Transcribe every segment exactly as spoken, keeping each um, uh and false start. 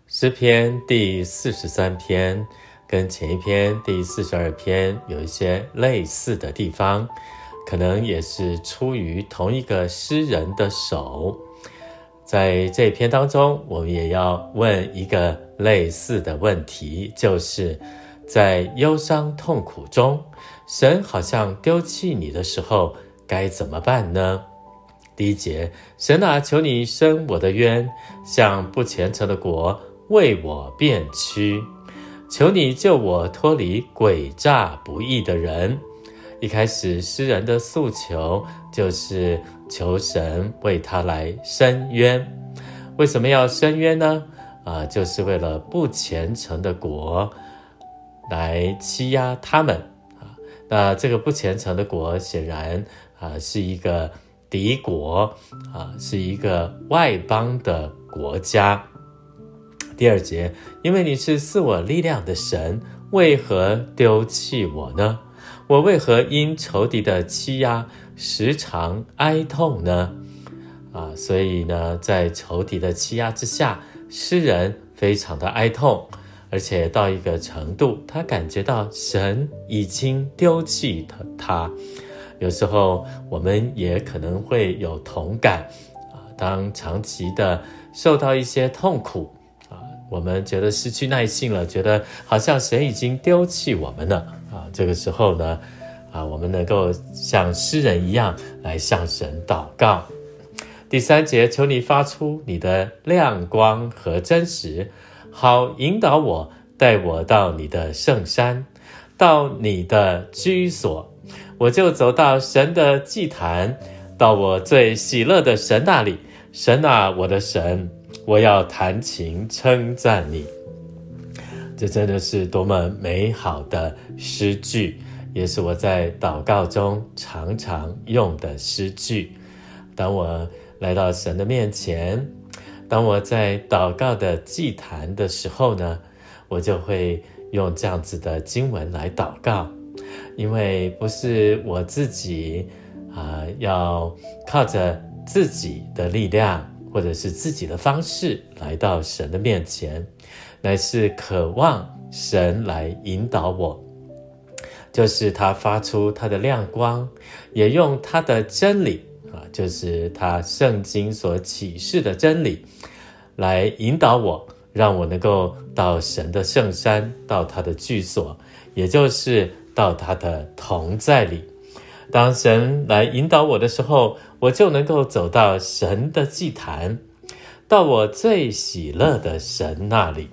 诗篇第四十三篇跟前一篇第四十二篇有一些类似的地方，可能也是出于同一个诗人的手。在这一篇当中，我们也要问一个类似的问题，就是在忧伤痛苦中，神好像丢弃你的时候，该怎么办呢？第一节，神啊，求你伸我的冤，向不虔诚的国为我辩屈，求你救我脱离诡诈不义的人。一开始诗人的诉求就是求神为他来伸冤。为什么要伸冤呢？啊，就是为了不虔诚的国来欺压他们啊。那这个不虔诚的国显然啊是一个敌国啊，是一个外邦的国家。第二节，因为你是赐我力量的神，为何丢弃我呢？我为何因仇敌的欺压时常哀痛呢？啊，所以呢，在仇敌的欺压之下，诗人非常的哀痛，而且到一个程度，他感觉到神已经丢弃他。有时候我们也可能会有同感啊，当长期的受到一些痛苦啊，我们觉得失去耐性了，觉得好像神已经丢弃我们了啊。这个时候呢，啊，我们能够像诗人一样来向神祷告。第三节，求你发出你的亮光和真实，好引导我，带我到你的圣山，到你的居所。我就走到神的祭坛，到我最喜乐的神那里。神啊，我的神，我要弹琴称赞你。这真的是多么美好的诗句，也是我在祷告中常常用的诗句。当我来到神的面前，当我在祷告的祭坛的时候呢，我就会用这样子的经文来祷告。因为不是我自己啊、呃，要靠着自己的力量或者是自己的方式来到神的面前，乃是渴望神来引导我，就是他发出他的亮光，也用他的真理啊，就是他圣经所启示的真理来引导我，让我能够到神的圣山，到他的居所，也就是到他的同在里。当神来引导我的时候，我就能够走到神的祭坛，到我最喜乐的神那里。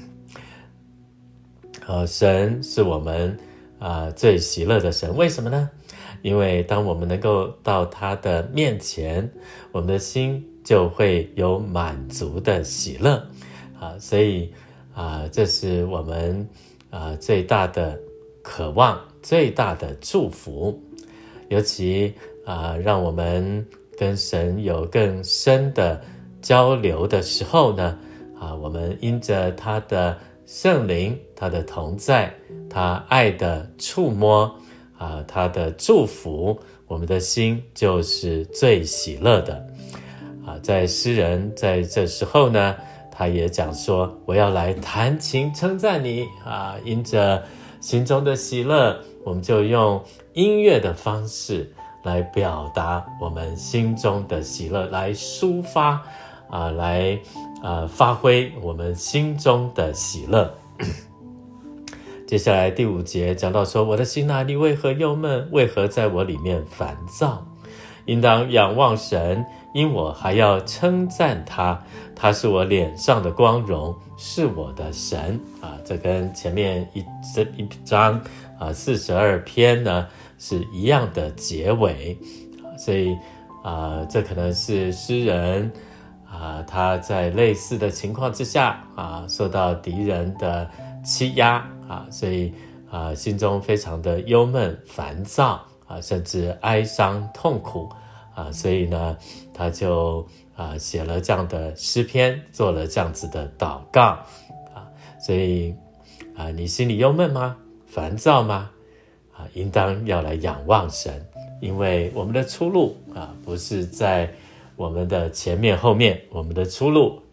呃，神是我们啊、呃、最喜乐的神，为什么呢？因为当我们能够到他的面前，我们的心就会有满足的喜乐啊，所以啊、呃，这是我们啊、呃、最大的渴望，最大的祝福。尤其啊、呃，让我们跟神有更深的交流的时候呢，啊，我们因着他的圣灵，他的同在，他爱的触摸啊，他的祝福，我们的心就是最喜乐的啊。在诗人在这时候呢，他也讲说，我要来弹琴称赞你啊，因着心中的喜乐，我们就用音乐的方式来表达我们心中的喜乐，来抒发啊，来啊发挥我们心中的喜乐。接下来第五节讲到说，我的心啊，你为何忧闷？为何在我里面烦躁？应当仰望神，因我还要称赞他，他是我脸上的光荣，是我的神啊。这跟前面一这一章啊四十二篇呢是一样的结尾，所以啊，这可能是诗人啊他在类似的情况之下啊，受到敌人的欺压啊，所以啊心中非常的忧闷烦躁啊，甚至哀伤痛苦啊，所以呢他就啊写了这样的诗篇，做了这样子的祷告啊。所以啊你心里忧闷吗？烦躁吗？啊应当要来仰望神，因为我们的出路啊不是在我们的前面后面，我们的出路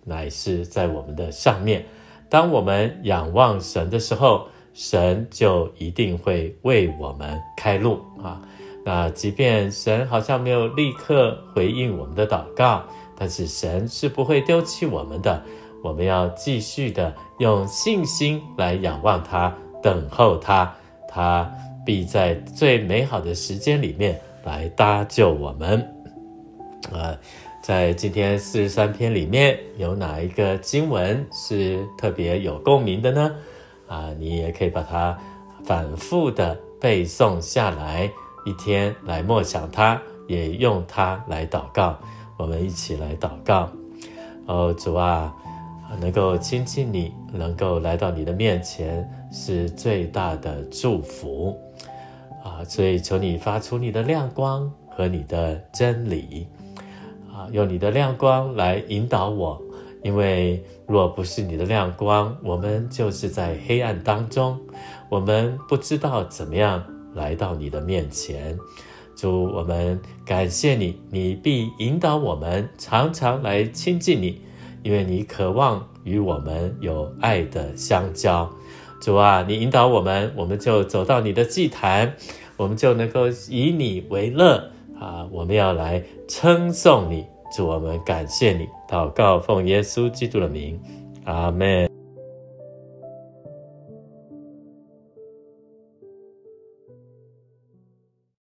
乃是在我们的上面。当我们仰望神的时候，神就一定会为我们开路啊。那即便神好像没有立刻回应我们的祷告，但是神是不会丢弃我们的。我们要继续的用信心来仰望他，等候他，他必在最美好的时间里面来搭救我们。呃，在今天四十三篇里面，有哪一个经文是特别有共鸣的呢？啊，你也可以把它反复的背诵下来，一天来默想它，也用它来祷告。我们一起来祷告。哦，主啊，能够亲近你，能够来到你的面前，是最大的祝福啊！所以求你发出你的亮光和你的真理啊，用你的亮光来引导我，因为若不是你的亮光，我们就是在黑暗当中，我们不知道怎么样来到你的面前。主，我们感谢你，你必引导我们常常来亲近你，因为你渴望与我们有爱的相交。主啊，你引导我们，我们就走到你的祭坛，我们就能够以你为乐啊！我们要来称颂你。主，我们感谢你，祷告奉耶稣基督的名，阿们。